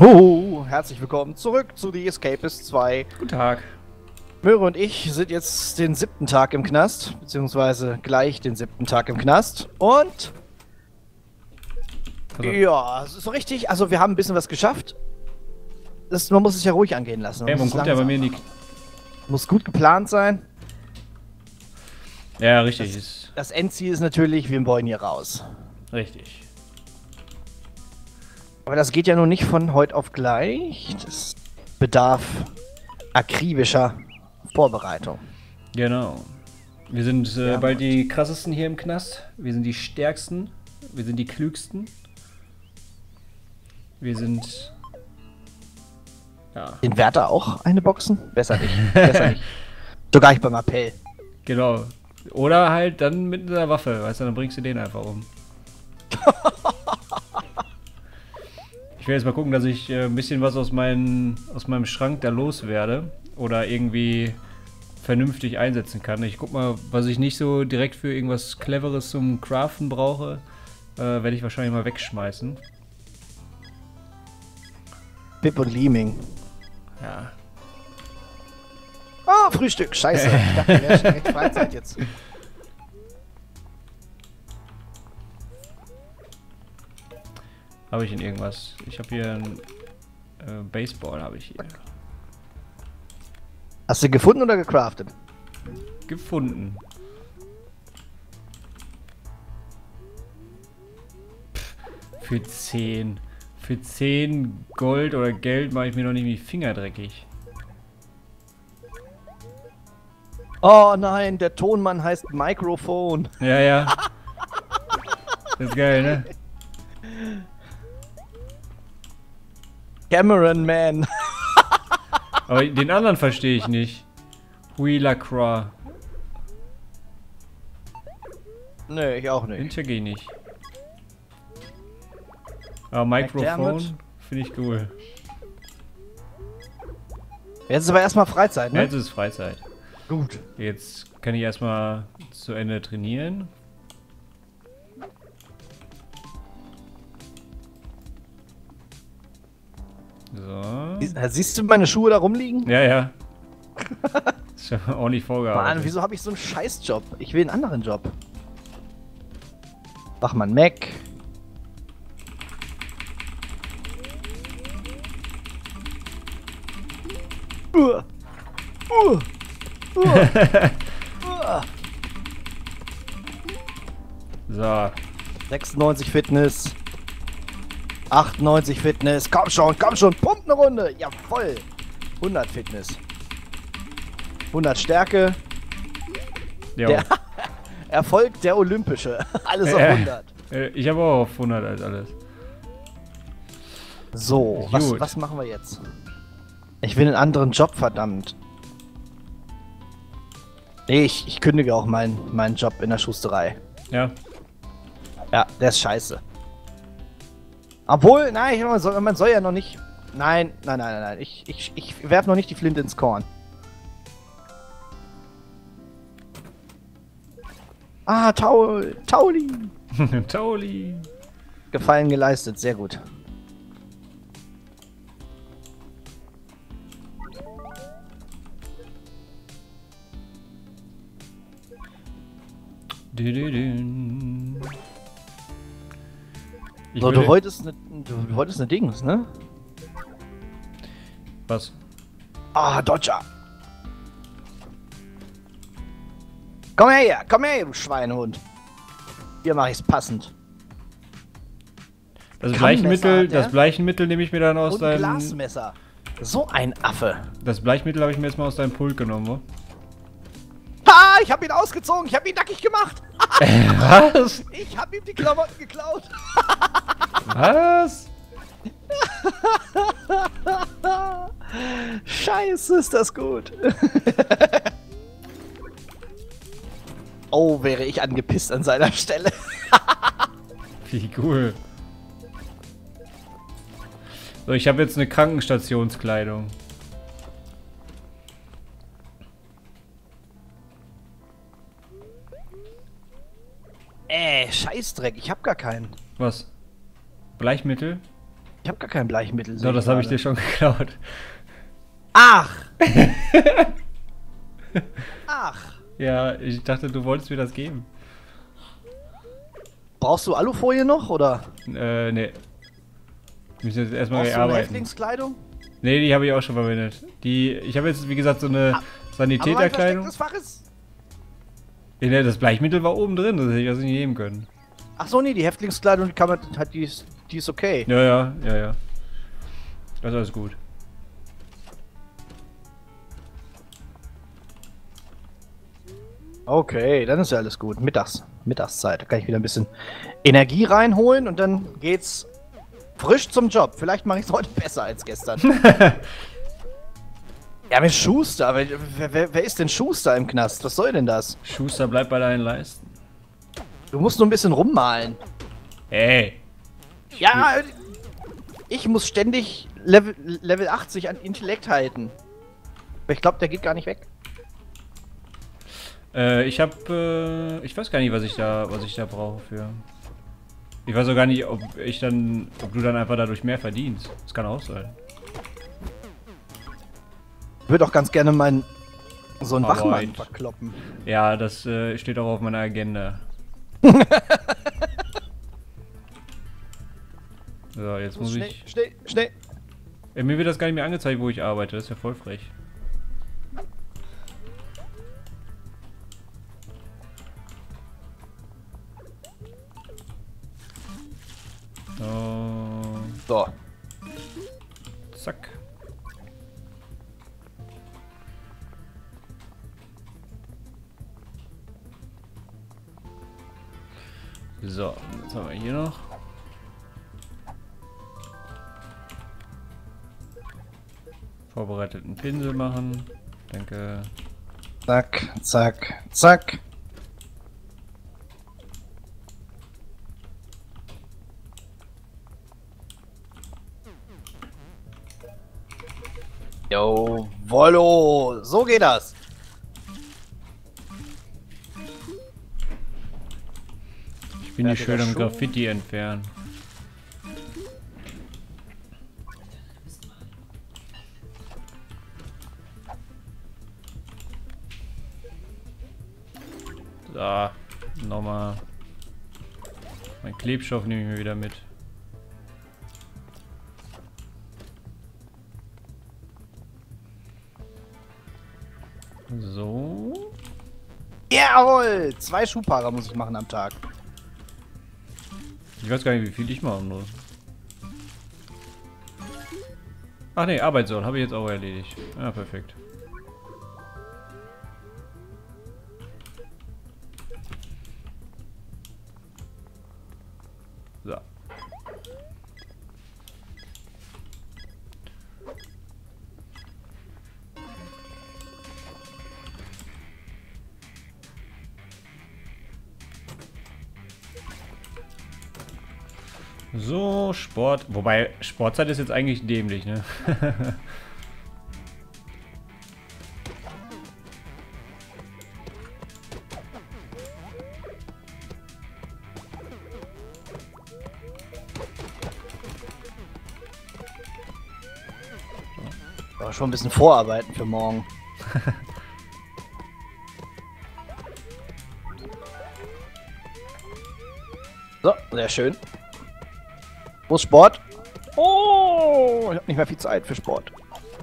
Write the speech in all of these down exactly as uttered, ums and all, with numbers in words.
Huhu, herzlich willkommen zurück zu The Escapist zwei. Guten Tag. Möhre und ich sind jetzt den siebten Tag im Knast, beziehungsweise gleich den siebten Tag im Knast. Und Also, ja, es ist so richtig, also wir haben ein bisschen was geschafft. Das, man muss es ja ruhig angehen lassen. ey, warum kommt der bei mir in die... Muss gut geplant sein. Ja, richtig. Das, ist das Endziel ist natürlich, wir wollen hier raus. richtig. Aber das geht ja nun nicht von heute auf gleich. Das bedarf akribischer Vorbereitung. Genau. Wir sind äh, Ja, bald Mann. die krassesten hier im Knast. Wir sind die stärksten. Wir sind die klügsten. Wir sind... Ja, Den Wärter auch eine Boxen? Besser nicht. Besser nicht. Sogar ich beim Appell. genau. Oder halt dann mit einer Waffe, weißt du, dann bringst du den einfach um. Ich will jetzt mal gucken, dass ich äh, ein bisschen was aus, meinen, aus meinem Schrank da loswerde. Oder irgendwie vernünftig einsetzen kann. Ich guck mal, was ich nicht so direkt für irgendwas Cleveres zum Craften brauche, äh, werde ich wahrscheinlich mal wegschmeißen. Bip und Leeming. Ja. Oh, Frühstück. Scheiße. Ich dachte, wir wären schon recht Freizeit jetzt. Habe ich denn irgendwas? Ich habe hier ein äh, Baseball, habe ich hier. Hast du gefunden oder gecraftet? Gefunden. Pff, für zehn. Für zehn Gold oder Geld mache ich mir noch nicht die Finger dreckig. Oh nein, der Tonmann heißt Mikrofon. Ja, ja. Das ist geil, ne? Cameron Man. Aber den anderen verstehe ich nicht. Hui Lacroix. Nö, ich auch Den nicht. check ich nicht. Aber Mikrofon McDermott. finde ich cool. Jetzt ist aber erstmal Freizeit, ne? Jetzt ist Freizeit. Gut. Jetzt kann ich erstmal zu Ende trainieren. So. Sie- Siehst du meine Schuhe da rumliegen? Ja, ja. Ist schon ordentlich vorgearbeitet. Mann, wieso habe ich so einen Scheißjob? Ich will einen anderen Job. Wachmann Mac. Uh. Uh. Uh. uh. So. sechsundneunzig Fitness. achtundneunzig Fitness. Komm schon, komm schon. Pumpt eine Runde. Jawoll. hundert Fitness. hundert Stärke. Jo. Der Erfolg der Olympische. Alles auf Äh. hundert. Äh, Ich habe auch auf hundert als alles. So, was, Gut. was machen wir jetzt? Ich will einen anderen Job, verdammt. Nee, ich, ich kündige auch meinen meinen Job in der Schusterei. Ja. Ja, der ist scheiße. Obwohl, nein, man soll, man soll ja noch nicht... Nein, nein, nein, nein, nein. Ich, ich, ich werf noch nicht die Flinte ins Korn. Ah, Taul, Tauli. Tauli. Gefallen geleistet, sehr gut. Dü-dü-dün. Ich So, du würde- wolltest ne, du, du wolltest ne Dings, ne? Was? Ah, Dodger. Komm her, komm her, du Schweinehund. Hier mache ich's passend. Das Kammmesser Bleichmittel, hat der? das Bleichmittel nehme ich mir dann aus Und ein deinem... Glasmesser. So ein Affe. Das Bleichmittel habe ich mir jetzt mal aus deinem Pult genommen, wo? Ha, ich hab ihn ausgezogen, ich hab ihn nackig gemacht. Was? Ich hab ihm die Klamotten geklaut. Was? Scheiße, ist das gut. Oh, wäre ich angepisst an seiner Stelle. Wie cool. So, ich habe jetzt eine Krankenstationskleidung. Äh, Scheißdreck, ich hab gar keinen. Was? Bleichmittel? Ich habe gar kein Bleichmittel. So, das habe ich dir schon geklaut. Ach! Ach! Ja, ich dachte, du wolltest mir das geben. Brauchst du Alufolie noch, oder? Äh, nee. Wir müssen jetzt erstmal Brauchst du eine arbeiten. Häftlingskleidung? Nee, die habe ich auch schon verwendet. Die, ich habe jetzt, wie gesagt, so eine Aber mein Sanitäterkleidung. verstecktes Fach ist... Nee, nee, das Bleichmittel war oben drin, das hätte ich also nicht nehmen können. Ach so, nee, die Häftlingskleidung, die kann man... Hat, die, ist, die ist okay. Ja, ja, ja, ja. Das ist alles gut. Okay, dann ist ja alles gut. Mittags, Mittagszeit. Da kann ich wieder ein bisschen Energie reinholen und dann geht's frisch zum Job. Vielleicht mache ich es heute besser als gestern. Ja, mit Schuster. Wer, wer, wer ist denn Schuster im Knast? Was soll denn das? Schuster, bleib bei deinen Leisten. Du musst nur ein bisschen rummalen. Hey! Ja, ich muss ständig Level, Level achtzig an Intellekt halten. Aber ich glaube, der geht gar nicht weg. Äh, ich hab, äh, ich weiß gar nicht, was ich da, was ich da brauche für. Ich weiß auch gar nicht, ob ich dann, ob du dann einfach dadurch mehr verdienst. Das kann auch sein. Ich würde auch ganz gerne meinen so einen Aber Wachmann ich- verkloppen. Ja, das äh, steht auch auf meiner Agenda. So, jetzt muss Schnell, ich. schnell, schnell. Äh, mir wird das gar nicht mehr angezeigt, wo ich arbeite. Das ist ja voll frech. So, So. zack. So, jetzt haben wir hier noch. Vorbereiteten Pinsel machen. Danke. Zack, zack, zack. Jawollo, so geht das. Ich bin hier Fertiger schön am Schuh. Graffiti entfernen. So, nochmal. Mein Klebstoff nehme ich mir wieder mit. So. Jawohl, zwei Schuhpaare muss ich machen am Tag. Ich weiß gar nicht, wie viel ich machen muss. Ach ne, Arbeitssoll habe ich jetzt auch erledigt. Ja, perfekt. So. So, Sport. Wobei, Sportzeit ist jetzt eigentlich dämlich, ne? Aber schon ein bisschen vorarbeiten für morgen. So, sehr schön. Wo ist Sport? Oh, ich habe nicht mehr viel Zeit für Sport.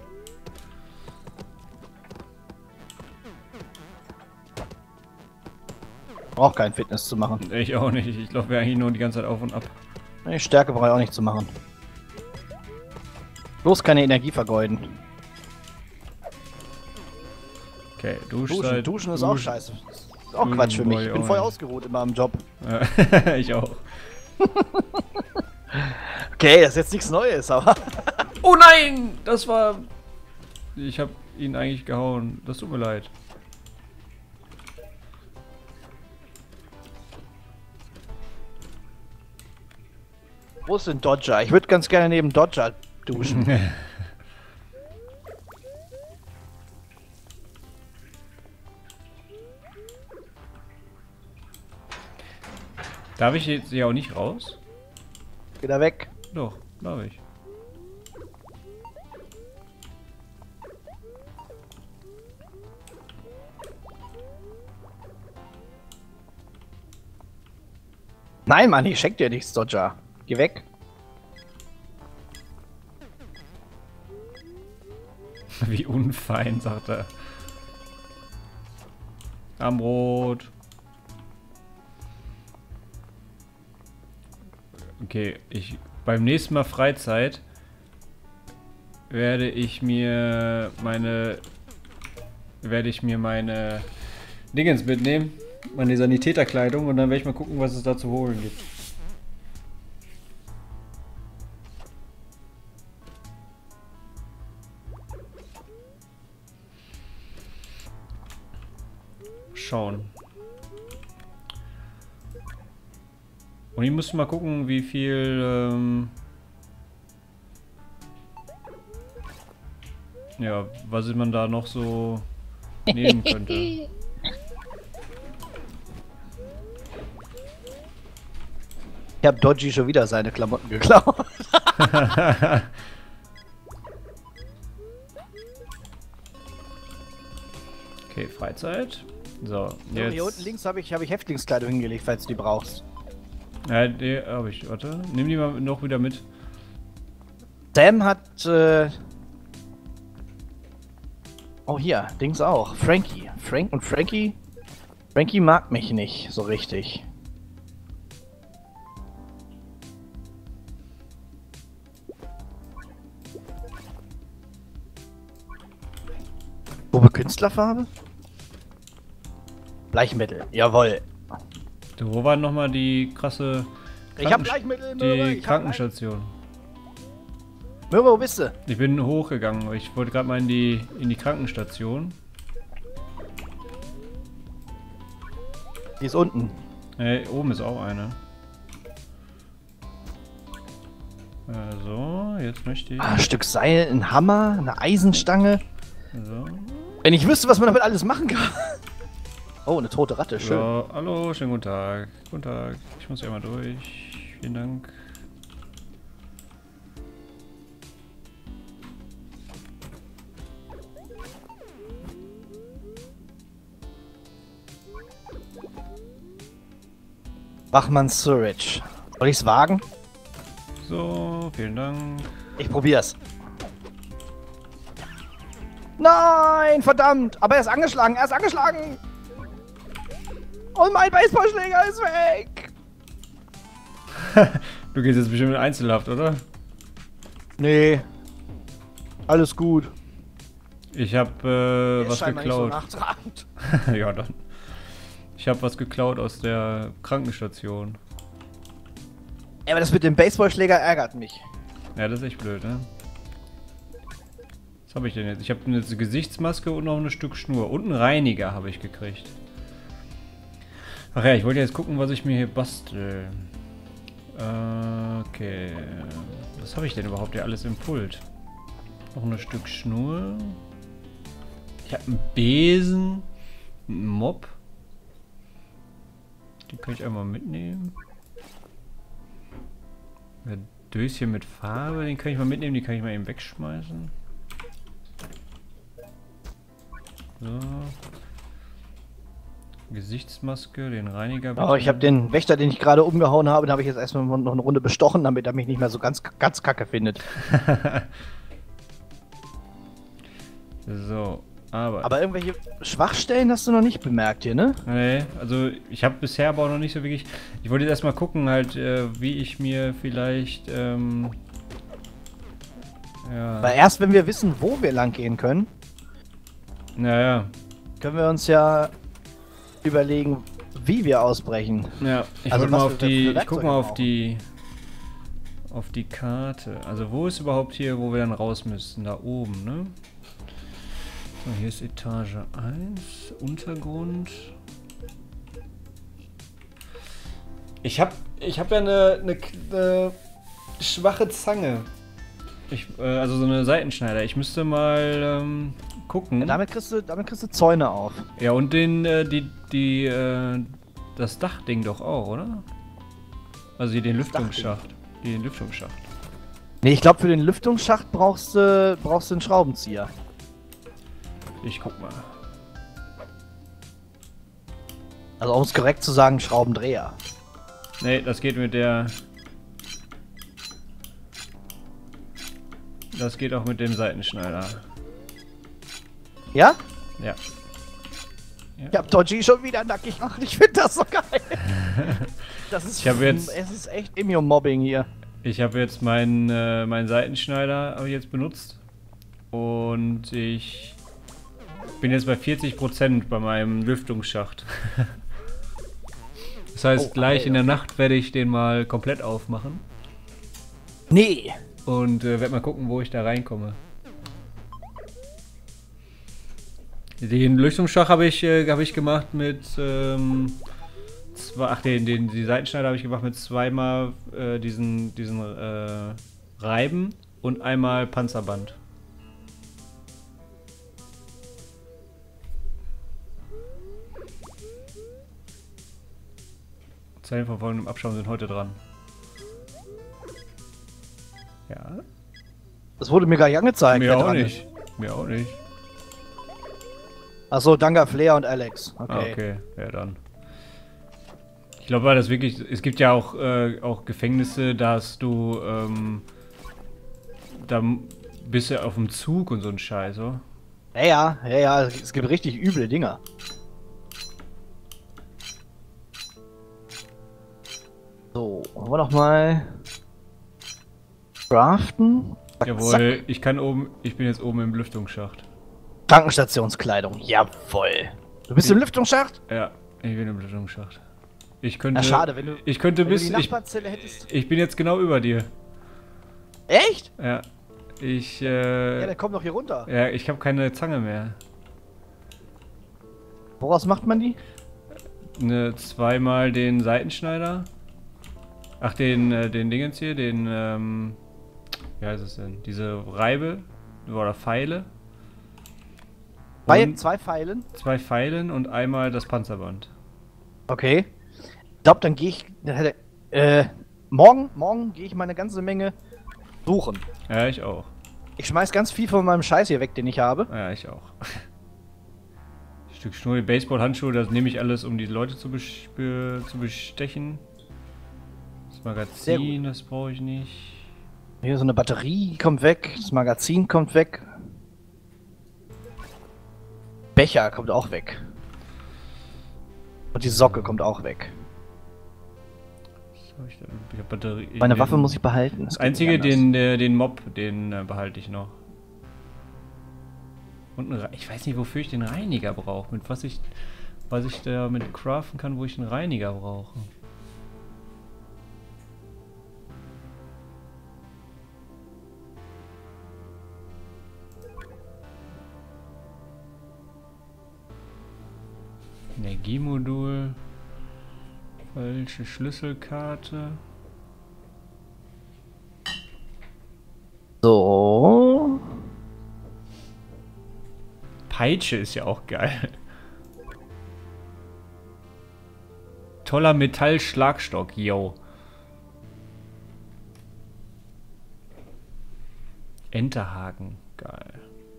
Braucht kein Fitness zu machen. Ich auch nicht. Ich laufe ja eigentlich nur die ganze Zeit auf und ab. Die Stärke brauche ich auch nicht zu machen. Bloß keine Energie vergeuden. Okay, Duschen, Duschzeit. Duschen ist auch Dusch- scheiße. Ist auch Duschen Quatsch für mich. brauch ich Ich bin auch voll nicht. ausgeruht immer am Job. Ja, ich auch. Okay, das ist jetzt nichts Neues, aber... Oh nein! Das war... Ich habe ihn eigentlich gehauen. Das tut mir leid. Wo ist denn Dodger? Ich würde ganz gerne neben Dodger duschen. Darf ich jetzt hier auch nicht raus? Geh da weg. Doch, darf ich. Nein, Mann, ich schenk dir nichts, Dodger. Geh weg. Wie unfein, sagt er. Armbrot. Okay, ich beim nächsten Mal Freizeit werde ich mir meine werde ich mir meine Dingens mitnehmen, meine Sanitäterkleidung, und dann werde ich mal gucken, was es da zu holen gibt. Schauen. Und ich muss mal gucken, wie viel ähm ja, was man da noch so nehmen könnte. Ich hab Dodgy schon wieder seine Klamotten geklaut. Okay, Freizeit. So, So, jetzt. hier unten links habe ich, hab ich Häftlingskleidung hingelegt, falls du die brauchst. Ja, die habe ich. Warte, nimm die mal noch wieder mit. Sam hat, äh... oh, hier, Dings auch. Frankie. Frank und Frankie... Frankie mag mich nicht so richtig. Probe Künstlerfarbe? Bleichmittel, jawohl. Du, wo war nochmal die krasse Ich hab Bleichmittel, die Möhre, ich hab Krankenstation? Möhre, wo bist du? Ich bin hochgegangen. Ich wollte gerade mal in die in die Krankenstation. Die ist unten. Hey, oben ist auch eine. So, jetzt möchte ich. Ah, ein Stück Seil, ein Hammer, eine Eisenstange. So. Wenn ich wüsste, was man damit alles machen kann. Oh, eine tote Ratte, schön. So, hallo, schönen guten Tag. Guten Tag. Ich muss ja mal durch. Vielen Dank. Bachmann Surridge. Soll ich's wagen? So, vielen Dank. Ich probier's. Nein, verdammt! Aber er ist angeschlagen, er ist angeschlagen! Und mein Baseballschläger ist weg! Du gehst jetzt bestimmt in Einzelhaft, oder? Nee. Alles gut. Ich hab äh, Der was ist scheinbar nicht so geklaut. nachtragend. Ja, dann. Ich hab was geklaut aus der Krankenstation. Ja, aber das mit dem Baseballschläger ärgert mich. Ja, das ist echt blöd, ne? Was habe ich denn jetzt? Ich habe eine Gesichtsmaske und noch ein Stück Schnur. Und einen Reiniger habe ich gekriegt. Ach ja, ich wollte jetzt gucken, was ich mir hier bastel. Äh, okay. Was habe ich denn überhaupt hier alles im Pult? Noch ein Stück Schnur. Ich habe einen Besen. Einen Mob. Den kann ich einmal mitnehmen. Ein Döschen mit Farbe, den kann ich mal mitnehmen, die kann ich mal eben wegschmeißen. So. Gesichtsmaske, den Reiniger. Oh, ich habe den Wächter, den ich gerade umgehauen habe, den habe ich jetzt erstmal noch eine Runde bestochen, damit er mich nicht mehr so ganz, ganz kacke findet. So, aber... Aber irgendwelche Schwachstellen hast du noch nicht bemerkt hier, ne? Nee, also ich habe bisher aber auch noch nicht so wirklich... Ich wollte jetzt erstmal gucken halt, äh, wie ich mir vielleicht... Ähm, ja... Weil erst wenn wir wissen, wo wir lang gehen können, Naja. können wir uns ja überlegen, wie wir ausbrechen. Ja, ich Also wollte mal was auf wir für die... Ich Werkzeuge guck mal auf brauchen. die... Auf die Karte. Also wo ist überhaupt hier, wo wir dann raus müssten? Da oben, ne? So, hier ist Etage eins, Untergrund. Ich hab, ich hab ja eine, eine, eine schwache Zange. Ich, äh, also so eine Seitenschneider. Ich müsste mal ähm, gucken. Ja, damit, kriegst du, damit kriegst du Zäune auf. Ja, und den, äh, die, die, äh, das Dachding doch auch, oder? Also hier den Lüftungsschacht. Den Lüftungsschacht. Nee, ich glaube für den Lüftungsschacht brauchst du brauchst du einen Schraubenzieher. Ich guck mal. Also um es korrekt zu sagen, Schraubendreher. Nee, das geht mit der... Das geht auch mit dem Seitenschneider. Ja? Ja. Ich hab Dodgy schon wieder nackig gemacht. Ich finde das so geil. Das ist, Ich hab jetzt- es ist echt Immun-Mobbing hier. Ich habe jetzt meinen äh, meinen Seitenschneider habe ich jetzt benutzt. Und ich bin jetzt bei vierzig Prozent bei meinem Lüftungsschacht. Das heißt, Oh, gleich okay, in der okay. Nacht werde ich den mal komplett aufmachen. Nee. Und äh, werde mal gucken, wo ich da reinkomme. Den Lüftungsschacht habe ich, äh, hab ich gemacht mit ähm, zwei, ach den, den die Seitenschneider habe ich gemacht mit zweimal äh, diesen diesen äh, Reiben und einmal Panzerband. Zellen von folgendem Abschaum sind heute dran. Ja. Das wurde mir gar nicht angezeigt. Mir wer auch dran nicht. ist. Mir auch nicht. Achso, danke Flair und Alex. Okay. Ah, okay, ja dann. Ich glaube, weil das wirklich, es gibt ja auch, äh, auch Gefängnisse, da hast du, ähm, da bist du auf dem Zug und so ein Scheiß, oder? Ja, ja, ja, ja, es gibt richtig üble Dinger. So, wollen wir doch mal craften. Zack, Jawohl, ich kann oben, ich bin jetzt oben im Lüftungsschacht. zack. Tankenstationskleidung, jawohl. Du bist im Lüftungsschacht? Ja, ich bin im Lüftungsschacht. Ich könnte, Na schade, wenn du, ich könnte wenn du bis, die ich, Nachbarzelle hättest. ich bin jetzt genau über dir. Echt? Ja, ich, Ja, äh, dann komm doch hier runter. ja, ich habe keine Zange mehr. Woraus macht man die? Ne, zweimal den Seitenschneider. Ach, den, äh, den Dingens hier, den, ähm, wie heißt es denn? Diese Reibe oder Pfeile. Bei Und zwei Pfeilen. zwei Pfeilen und einmal das Panzerband. Okay. Ich glaube, dann gehe ich. Äh, morgen, morgen gehe ich mal eine ganze Menge suchen. Ja, ich auch. Ich schmeiß ganz viel von meinem Scheiß hier weg, den ich habe. Ja, ich auch. Ein Stück Schnur, die Baseballhandschuhe, das nehme ich alles, um die Leute zu, bes be zu bestechen. Das Sehr Magazin, das brauche ich nicht. Hier so eine Batterie kommt weg, das Magazin kommt weg. Becher kommt auch weg. Und die Socke kommt auch weg. Was hab ich denn? Ich hab Batterie. Meine den, Waffe muss ich behalten. Das geht einzige, nicht anders. den, äh, den Mob, den äh, behalte ich noch. Und einen Re ich weiß nicht, wofür ich den Reiniger brauche. Mit was ich, was ich da mit craften kann, wo ich einen Reiniger brauche. Energiemodul. Falsche Schlüsselkarte. So. Peitsche ist ja auch geil. Toller Metallschlagstock, yo. Enterhaken, geil.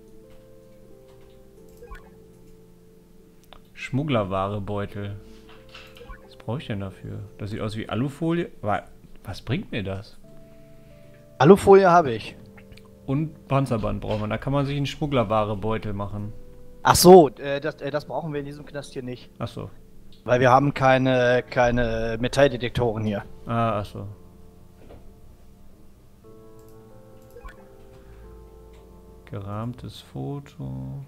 Schmugglerwarebeutel. Was brauche ich denn dafür? Das sieht aus wie Alufolie. Wa- Was bringt mir das? Alufolie habe ich. Und Panzerband braucht man. Da kann man sich einen Schmugglerwarebeutel machen. Ach so, äh, das, äh, das brauchen wir in diesem Knast hier nicht. Achso. Weil wir haben keine, keine Metalldetektoren hier. Ah, achso. Gerahmtes Foto.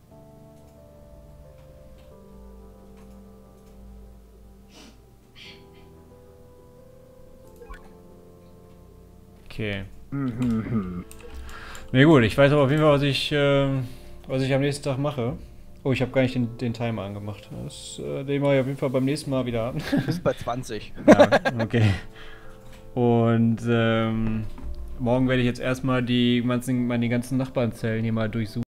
Okay. Mhm. Na gut, ich weiß aber auf jeden Fall, was ich, äh, was ich am nächsten Tag mache. Oh, ich habe gar nicht den, den Timer angemacht. Das, äh, den mache ich auf jeden Fall beim nächsten Mal wieder an. Wir sind bei zwanzig. Ja, okay. Und ähm, morgen werde ich jetzt erstmal die ganzen, meine ganzen Nachbarnzellen hier mal durchsuchen.